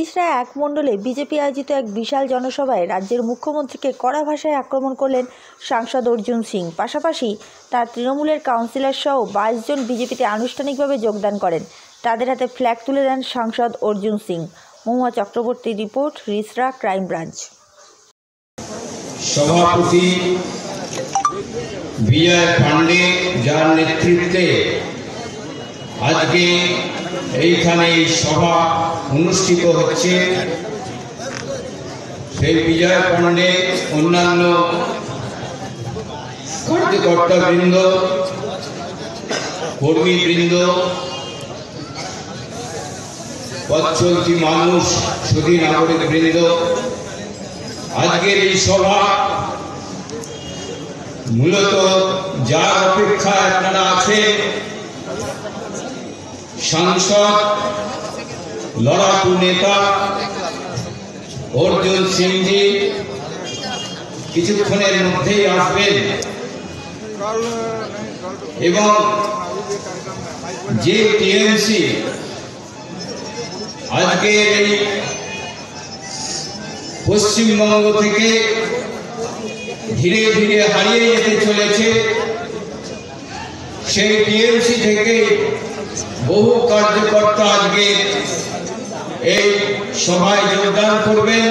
হরিশরায় এক মণ্ডলে বিজেপি আয়োজিত এক বিশাল জনসভায় রাজ্যের মুখ্যমন্ত্রীকে কড়া ভাষায় আক্রমণ করলেন সাংসদ অর্জুন সিং। পাশাপাশি তার তৃণমূলের কাউন্সিলর সহ 22 জন বিজেপিতে আনুষ্ঠানিকভাবে যোগদান করেন। তাদের হাতে ফ্ল্যাগ তুলে দেন সাংসদ অর্জুন সিং। মহুয়া চক্রবর্তীর রিপোর্ট, হরিশরা ক্রাইম ব্রাঞ্চ। সভাপতি বিজয় পান্ডে যার নেতৃত্বে আজকে এইখানে এই সভা অনুষ্ঠিত হচ্ছে, সেই বিজয় পান্ডে অন্যান্য কার্যকর্তাবৃন্দ, কর্মীবৃন্দ, পথচলতি মানুষ, সুধী নাগরিকবৃন্দ, আজকের এই সভা মূলত যার অপেক্ষায় আপনারা আছেন, সাংসদ লড়াকু নেতা অর্জুন সিংজি কিছুক্ষণের মধ্যেই আসবেন এবং যে টিএমসি আজকের এই পশ্চিমবঙ্গ থেকে ধীরে ধীরে হারিয়ে যেতে চলেছে, সেই টিএমসি থেকে বহু কার্যকর্তা আজকে এই সভায় যোগদান করবেন।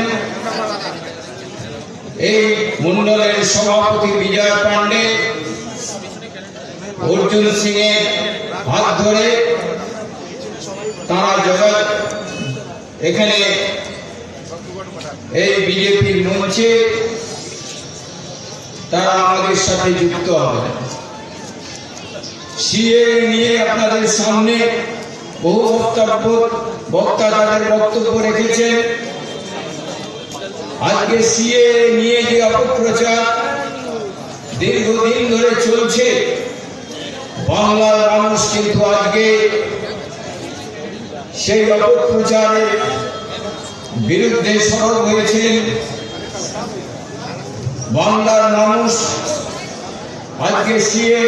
এই মণ্ডলের সভাপতি বিজয় পান্ডে অর্জুন সিং এর হাত ধরে তারা এখানে এই বিজেপির মঞ্চে তারা আমাদের সাথে যুক্ত হবে। সিএ নিয়ে আপনাদের সামনে বহু বক্তা তাদের বক্তব্য রেখেছেন। আজকে সিএ নিয়ে যে অপপ্রচার দীর্ঘদিন ধরে চলছে, বাংলার মানুষ কিন্তু আজকে সেই অপপ্রচারের বিরুদ্ধে সরব হয়েছেন। বাংলার মানুষ আজকে সিএ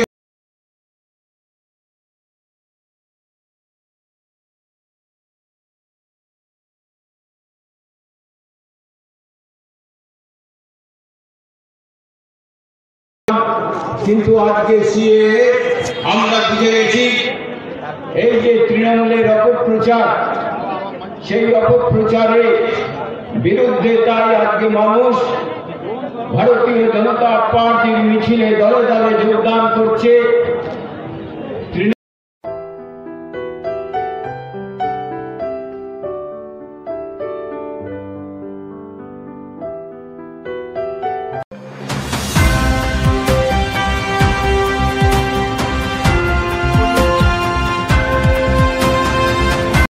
কিন্তু আজকে সিএ আমরা বুঝে গেছি, এই যে তৃণমূলের অপপ্রচার, সেই অপপ্রচারের বিরুদ্ধে তাই আজকে মানুষ ভারতীয় জনতা পার্টির মিছিলে দলে দলে যোগদান করছে।